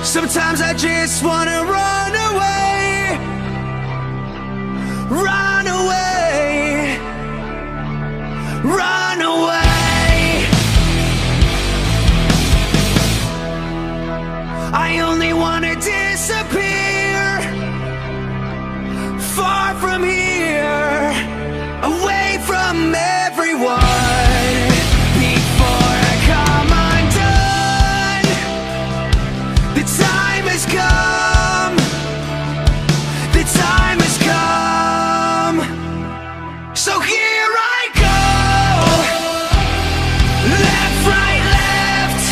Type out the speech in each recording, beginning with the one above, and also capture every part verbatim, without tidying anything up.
Sometimes I just wanna run away, run away, run away. I only wanna disappear, far from here, away from everyone, before I come undone. The time has come, the time has come. So here I go, left, right, left,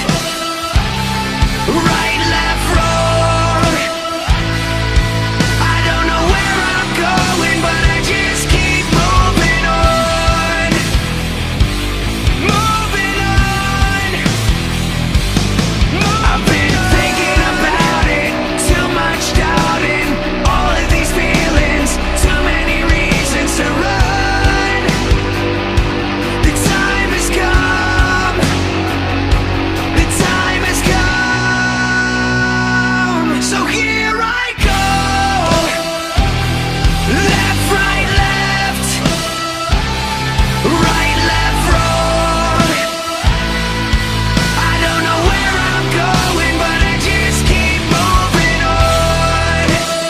right, left, wrong. I don't know where I'm going, but I just keep moving on, moving on. I've been thinking about it, too much doubting, all of these feelings, too many reasons to run. The time has come, the time has come. So here I go, left, right, left, right, left, wrong. I don't know where I'm going, but I just keep moving on.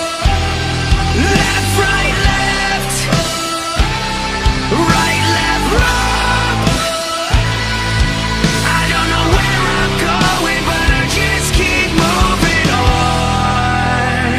Left, right, left, right, left, wrong. I don't know where I'm going, but I just keep moving on.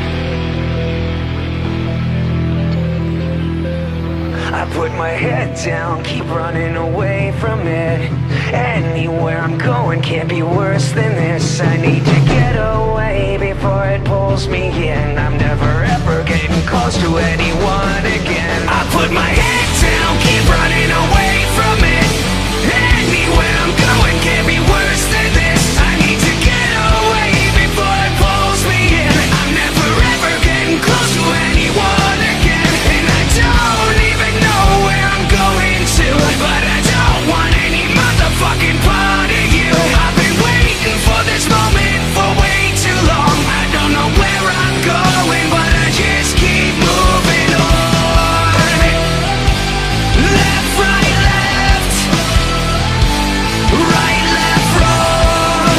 I put my head down, keep running away from it. Anywhere I'm going can't be worse than this. I need to get away before it pulls me in. I'm never ever getting close to anyone again. I put my head down, keep running away from it. Anywhere I'm going can't be worse than this. I need to get away before it pulls me in. I'm never ever getting close to anyone again. And I don't even know where I'm going to, but I don't want any motherfucking part of you. I've been waiting for this moment for way too long. I don't know where I'm going, but I just keep moving on. Left, right, left, right, left, wrong.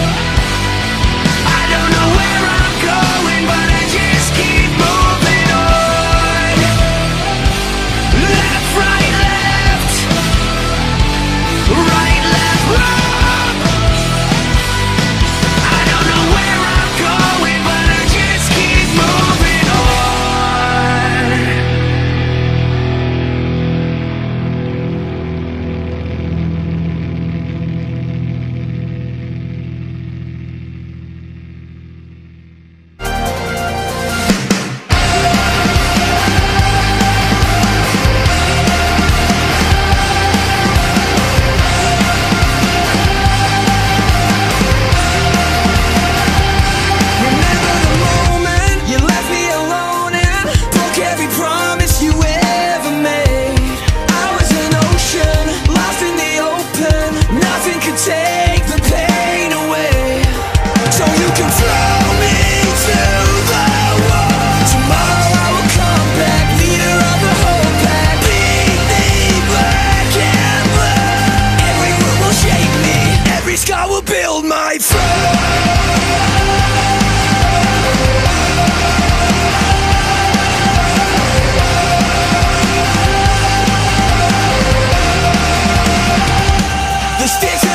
I don't know where I'm going, but I just keep moving on. Left, right, left, right, left, wrong. I don't know where I'm going, but I just keep moving on. Remember the moment you left me alone and broke every promise you ever made. I was an ocean, lost in the open. Nothing could take the pain away. So you can throw me to the wall. Tomorrow I will come back, leader of the whole pack. Beat me black and blue. Every word will shape me, every scar will build my throne. The stakes